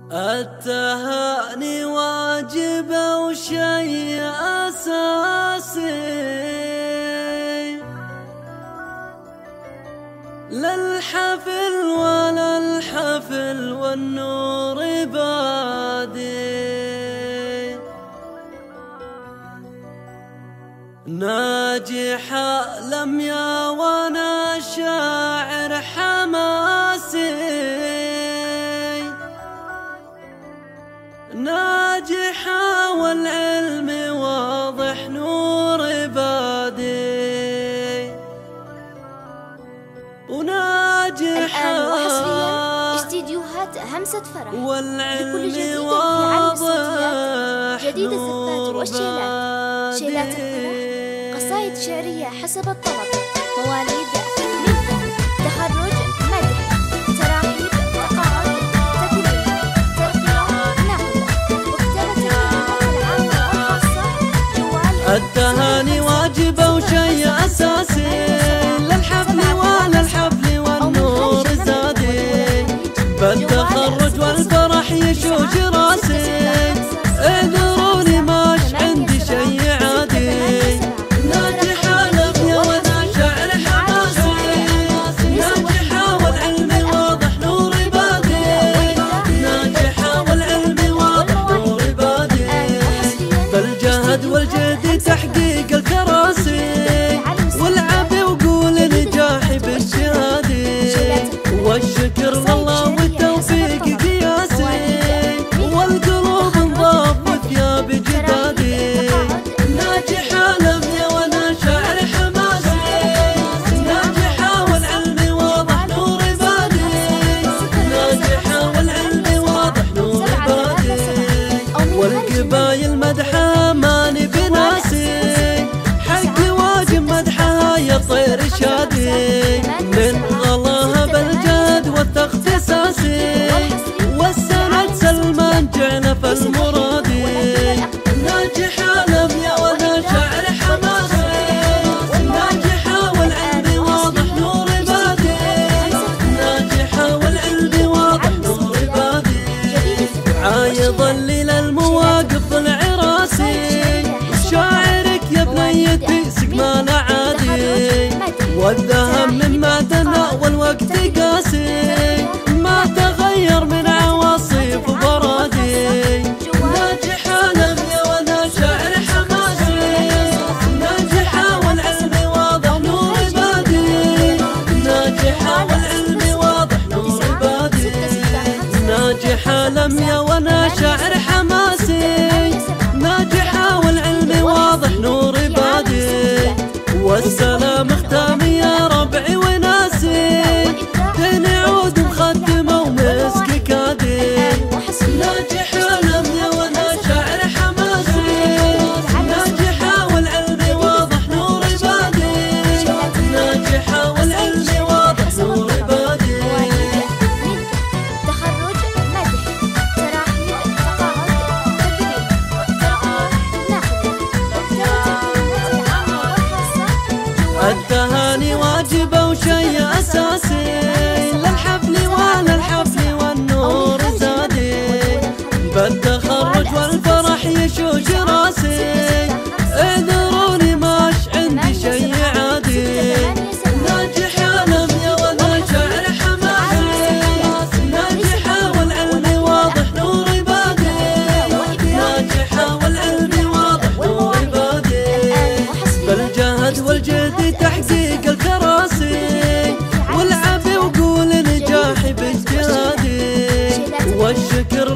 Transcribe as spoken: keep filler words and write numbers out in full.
التهاني واجب وشيء أساسي للحفل ولا الحفل والنور بادي. ناجحة لم يا وانا شاعر حماسي، ناجحة والعلم واضح نور بادي، وناجحة الآن وحصريا استديوهات همسة فرح والعلم لكل جديد واضح في عالم الصوتيات، جديد الزفات والشيلات، شيلات الفرح، قصائد شعرية حسب الطلب، مواليد ملك، تخرج، مدح، تراحيب، تقاعد، تكريم، ترقية، نقل، وكتابة الكلمات العامة والخاصة، جوال. التهاني واجبة وشيء أساسي للحفل ولا الحفل والنور زادي، بالتخرج والفرح يشوش راسي، اعذروني ماش عندي شي عادي. ناجحة لم يا وانا شاعر حماسي، ناجحة والعلم واضح نور بادي، ناجحة والعلم واضح نور بادي، بالجهد والجد تحقيق الكراسي، والعب وقول نجاحي بالشهادي، والشكر لله والتوفيق قياسي، والقلوب انضافت يا بجدادي. ناجحة لم يا وانا شاعر حماسي، ناجحة والعلم واضح نور بادي، ناجحة والعلم واضح نور بادي، والقبايل مدحها ماني بناسي، حقي واجب مدحها يا طير شادي، من غلاها بالجد والتختصاصي، والسند سلمان جعنا فالمرادي. ناجحة لم يا وانا شاعر حماسي، ناجحة والعلم واضح نور بادي، ناجحة والعلم واضح نور بادي، عايضا للمواقف العراسي، شاعرك يا بنيتي سقمان عادي، والذهب مما دنا والوقت قاسي، ما تغير من عواصف برادي. ناجحة لم يا وانا شاعر حماسي، ناجحة والعلم واضح نور بادي، ناجحة والعلم واضح نور بادي، ناجحة لم يا وانا شاعر حماسي، ناجحة والعلم واضح نور بادي، والسلام ختامي يا ربعي وناسي، تنعود مخدمة ومسك كادي. ناجحة لم يا وانا شاعر حماسي، ناجحة والعلم واضح نور بادي، ناجحة والعلم واضح نور بادي. تخرج، مدح، تراحيب، تقاعد، تكريم، ترقية، نقل، وكتابة الكلمات العامة والخاصة، جوال. التهاني واجبة وشيء أساسي للحفل ولا الحفل والنور زادي، بالتخرج والفرح يشوش راسي، اعذروني ماش عندي شي عادي. ناجحة لم يا وانا شاعر حماسي، ناجحة والعلم واضح نور بادي، ناجحة والعلم واضح نور بادي، بالجهد والجد تحقيق الكراسي، والعب وقول نجاحي بالجهادي، والشكر